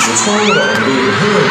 처음으로 업데이트 해놓은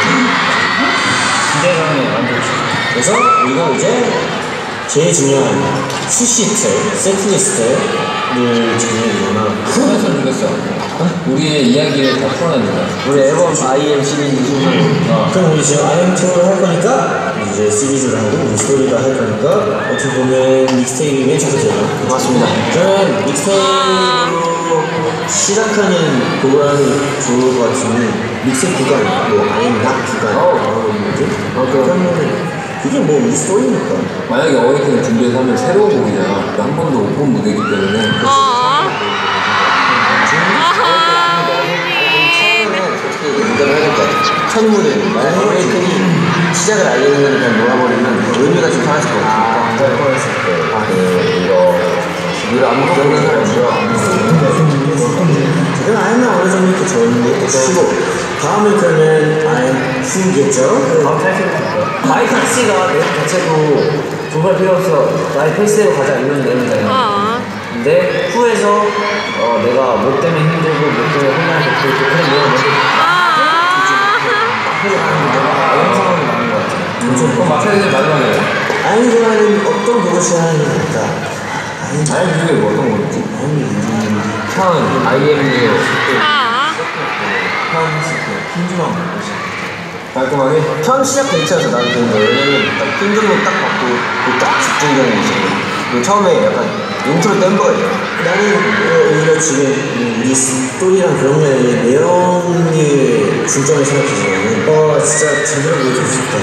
기대감에 만족시. 그래서 우리가 이제 제일 중요한 푸시트, 세트리스트를 정해주잖아. 그래서 느꼈어. 우리의 이야기를 다 풀어냅니다. 우리 앨범 IM 시리즈 중에 그럼 우리 지금 IM 투어를 할 거니까 이제 시리즈를 하고 우리 스토리를 할 거니까 어떻게 보면 믹스테이프의 첫째잖아. 맞습니다. 그러면 믹스테이프로 시작하는 곡은 좋을 것 같으면 믹스테이프 구간, 뭐 IM 락 구간 나오고 있는 거지? 그러면 그게 뭐 우리 스토리니까. 만약에 어웨이큰을 준비해서 하면 새로운 곡이잖아. 한 번도 못 본 무대이기 때문에. 인정을 해야 될 것 같아. 첫 무대, 만약 어웨이큰이 시작을 알리는 걸 그냥 놓아버리면 의미가 좀 사라질 것 같으니까. 했을 때 이거 우리가 아무것도 없는 사람이죠. 그럼 아이는 어느 정도 이렇게 좋은데 치고 다음을 그러면 아이 후겠죠? 다음 탈출을 마이크 씨가 내용 자체도 정말 필요 없어. 나의 페이스대로 가자 이런 내용이잖아요. 근데 후에서 내가 뭐 때문에 힘들고 뭐 때문에 혼란을 겪고 있고 그런 내용을 먼저 앞으로 가는 게 내가 이런 상황이 많은 것 같아요. 그럼 마차이즈 마지막에 아이 좋아하는 어떤 곡을 좋아하는 걸까? 아이 중에 뭐 어떤 곡이지? 현 IM의 형 했을 때 흰주먹 깔끔하게? 처음 시작 벤치여서 나는 그런 거 왜냐면 딱 흰주먹 딱 받고 딱 집중되는 게 있었거든. 그리고 처음에 약간 인트로 댐버가 있잖아. 나는 오히려 지금 이 스토리랑 그런 거에 내용을 중점에 생각해서 진짜 제대로 보여주고 싶다.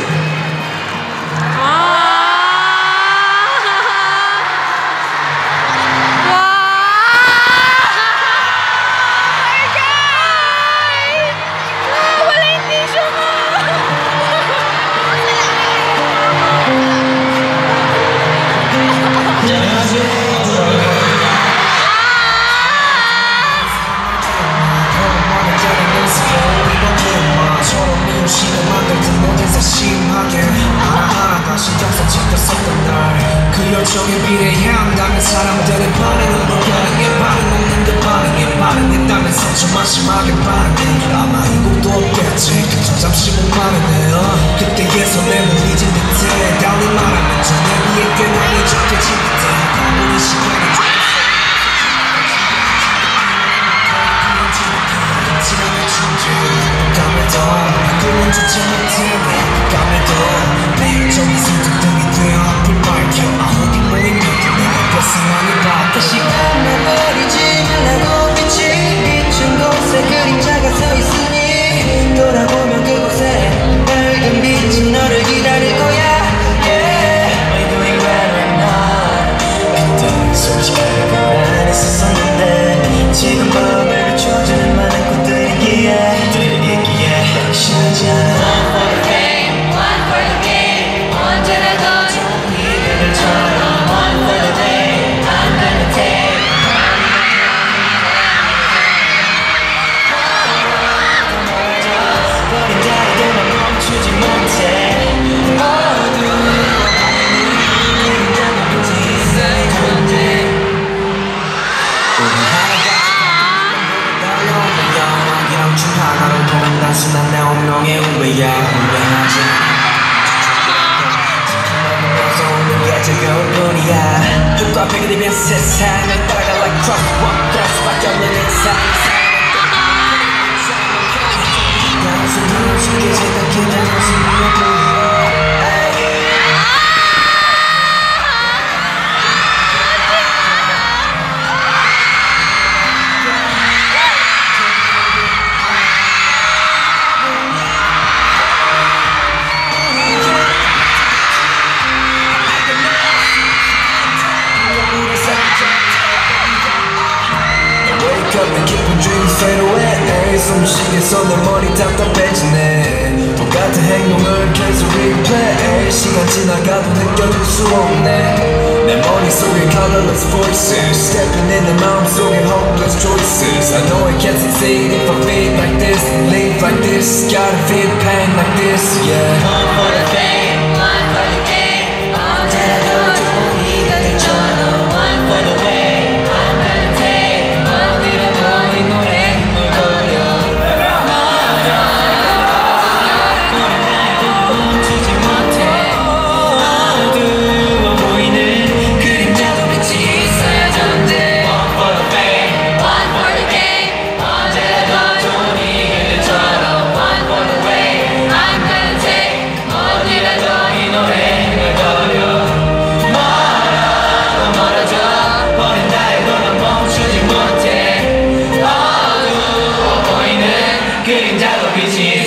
열정에 비례한다면 사람들의 반응은 변하게 반응없는데 반응했다면서 좀 한심하게 반응해. 아마 이 곡도 없겠지. 그저 잠시 목마르네. 그때에서 내 몸이 진 듯해. 달리 말하면 전에 위에 꽤 많이 적혀진 듯해. 가보니 시간이 감에도 그는 좋지 못해. 감에도 내 열정이 손등등이 되어 앞을 밝혀. 어디 모이면 내가 벗어나는 바 다시 끝내버리지 말라고 빛이 비춘 곳에 그림자가 서 있으니 돌아보면 그곳에 밝은 빛이 너를 기다릴 거야. Yeah, are you doing right or not? 그때는 솔직하게 불안했었는데 지금 밤을 비춰주는 많은 꽃들이기에 시하지 않아. One for the fame, one for the game. 언제나 더 좋은 이들처럼 one for the day. I'm gonna take. 버린 자리들만 멈추지 못해. 어두운 그림자는 빛이 있어야 건데. 영화기랑 중 하나로 보면 단순한 내 운명의 우배야. 우배하지 지켜보면서 오는 게 즐거울 뿐이야. 흙과 백이 된 세상을 따라가 like crosswalk. 그럴 수밖에 없는 인상. 단순히 쉽게 생각해 단순히 뿐이야. 깊은 dream fade away. 숨쉬겠어 내 머리 답답해지네. 똑같은 행동을 계속 replay. 시간 지나가도 느껴질 수 없네. 내 머릿속에 colorless voices stepping in 내 마음속에 hopeless choices. I know I can't succeed if I feel like this, live like this. Gotta feel pain like this, yeah. One for the fame, one for the game. 언제라도 좋은 이가 되잖아. One for the way, I'm gonna take. 어디로 너의 노래 흥얼거려. 그림자도 빛이